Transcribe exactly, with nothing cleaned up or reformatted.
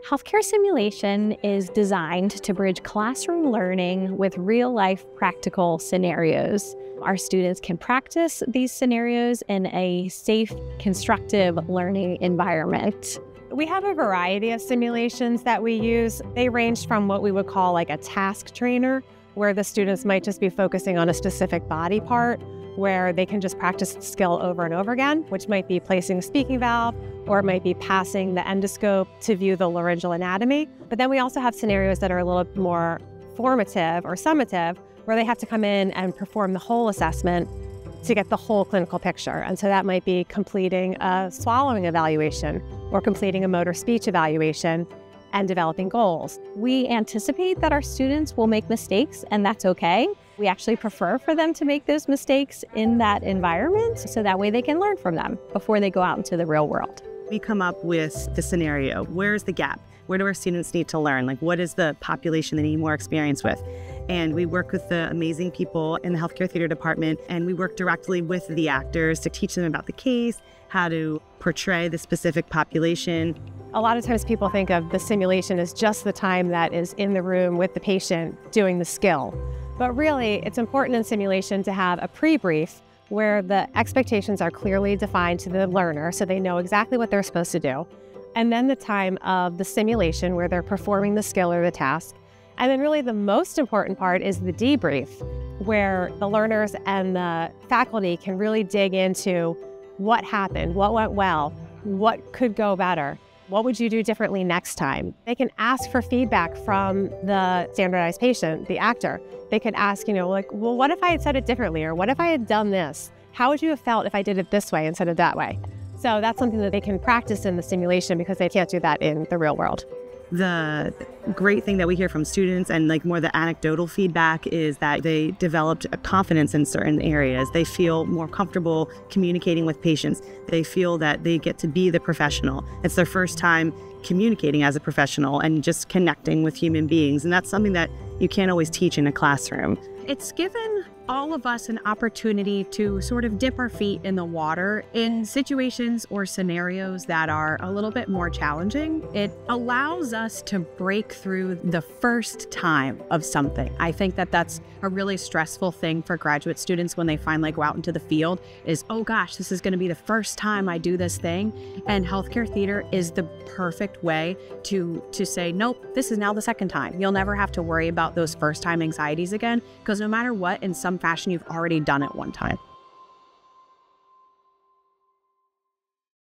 Healthcare simulation is designed to bridge classroom learning with real-life practical scenarios. Our students can practice these scenarios in a safe, constructive learning environment. We have a variety of simulations that we use. They range from what we would call like a task trainer, where the students might just be focusing on a specific body part, where they can just practice the skill over and over again, which might be placing a speaking valve, or it might be passing the endoscope to view the laryngeal anatomy. But then we also have scenarios that are a little bit more formative or summative, where they have to come in and perform the whole assessment to get the whole clinical picture. And so that might be completing a swallowing evaluation or completing a motor speech evaluation and developing goals. We anticipate that our students will make mistakes, and that's okay. We actually prefer for them to make those mistakes in that environment, so that way they can learn from them before they go out into the real world. We come up with the scenario. Where's the gap? Where do our students need to learn? Like, what is the population they need more experience with? And we work with the amazing people in the healthcare theater department, and we work directly with the actors to teach them about the case, how to portray the specific population. A lot of times people think of the simulation as just the time that is in the room with the patient doing the skill. But really, it's important in simulation to have a pre-brief where the expectations are clearly defined to the learner so they know exactly what they're supposed to do. And then the time of the simulation where they're performing the skill or the task. And then really the most important part is the debrief, where the learners and the faculty can really dig into what happened, what went well, what could go better. What would you do differently next time? They can ask for feedback from the standardized patient, the actor. They could ask, you know, like, well, what if I had said it differently? Or what if I had done this? How would you have felt if I did it this way instead of that way? So that's something that they can practice in the simulation because they can't do that in the real world. The great thing that we hear from students and like more the anecdotal feedback is that they developed a confidence in certain areas. They feel more comfortable communicating with patients. They feel that they get to be the professional. It's their first time communicating as a professional and just connecting with human beings. And that's something that you can't always teach in a classroom. It's given all of us an opportunity to sort of dip our feet in the water in situations or scenarios that are a little bit more challenging. It allows us to break through the first time of something. I think that that's a really stressful thing for graduate students when they finally go out into the field is, oh gosh, this is going to be the first time I do this thing. And healthcare theater is the perfect way to, to say, nope, this is now the second time. You'll never have to worry about those first time anxieties again, because no matter what, in some fashion, you've already done it one time.